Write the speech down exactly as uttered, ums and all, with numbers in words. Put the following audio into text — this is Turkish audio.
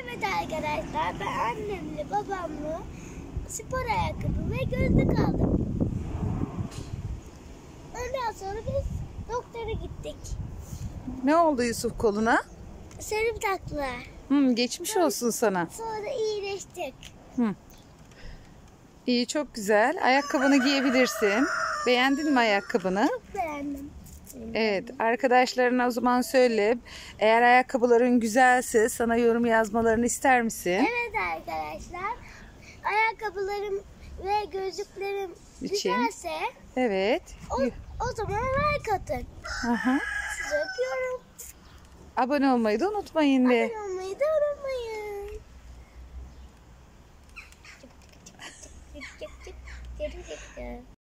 Evet arkadaşlar, ben annemle babamla spor ayakkabı ve gözlük aldım. Ondan sonra biz doktora gittik. Ne oldu Yusuf koluna? Serum taktılar. Hı, geçmiş olsun sana. Sonra iyileştik. Hı. İyi, çok güzel. Ayakkabını giyebilirsin. Beğendin mi ayakkabını? Çok beğendim. Evet, arkadaşlarına o zaman söyle. Eğer ayakkabıların güzelse sana yorum yazmalarını ister misin? Evet arkadaşlar, ayakkabılarım ve gözlüklerim İçin. güzelse Evet. o, o zaman like atın. Aha. Sizi öpüyorum. Abone olmayı da unutmayın de. Abone olmayı da unutmayın. Çık çık çık çık çık çık çık çık çık.